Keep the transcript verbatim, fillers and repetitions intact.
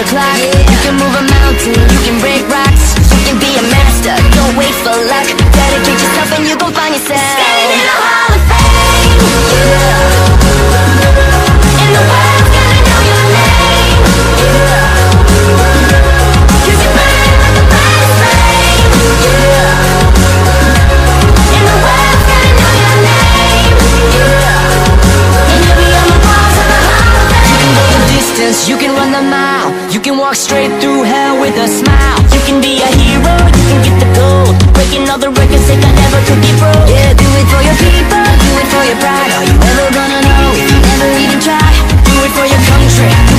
the clock. You can move a mountain, you can break rocks. You can be a master, don't wait for luck. Dedicate yourself and you gon' find yourself standing in a hall of fame. Yeah. And the world's gonna know your name. Yeah. Cause you burn like a fire flame. Yeah. And the world's gonna know your name. Yeah. And you'll be on the walls of the hall of fame. You can go the distance, you can run the mile. You can walk straight through hell with a smile. You can be a hero, you can get the gold. Breaking all the records they got never could be broke. Yeah, do it for your people, do it for your pride. Are you ever gonna know if you never even try? Do it for your country.